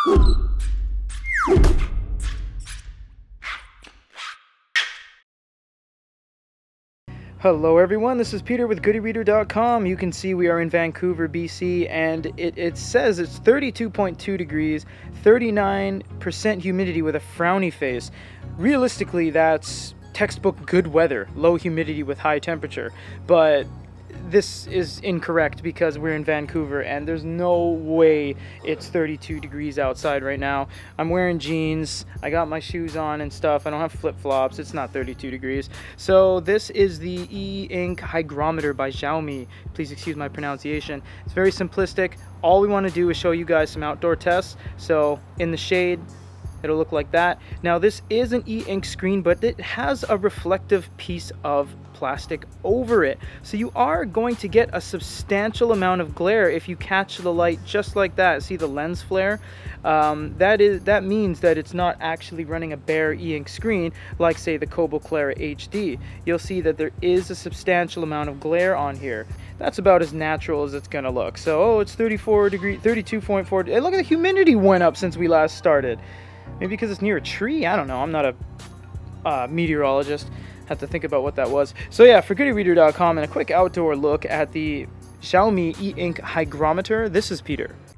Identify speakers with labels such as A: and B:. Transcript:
A: Hello everyone, this is Peter with GoodyReader.com. You can see we are in Vancouver, BC, and it says it's 32.2 degrees, 39% humidity with a frowny face. Realistically, that's textbook good weather, low humidity with high temperature, but this is incorrect because we're in Vancouver and there's no way it's 32 degrees outside right now. I'm wearing jeans, I got my shoes on and stuff, I don't have flip-flops, it's not 32 degrees. So this is the E-Ink Hygrometer by Xiaomi. Please excuse my pronunciation. It's very simplistic. All we want to do is show you guys some outdoor tests. So in the shade, it'll look like that. Now this is an E-Ink screen, but it has a reflective piece of plastic over it, so you are going to get a substantial amount of glare if you catch the light just like that. See the lens flare? That means that it's not actually running a bare E-Ink screen like say the Kobo Clara HD. You'll see that there is a substantial amount of glare on here. That's about as natural as it's gonna look. So it's 34 degrees, 32.4. Hey, look at the humidity went up since we last started. Maybe because it's near a tree? I don't know. I'm not a meteorologist. Have to think about what that was. So yeah, for GoodyReader.com and a quick outdoor look at the Xiaomi E-Ink Hygrometer, this is Peter.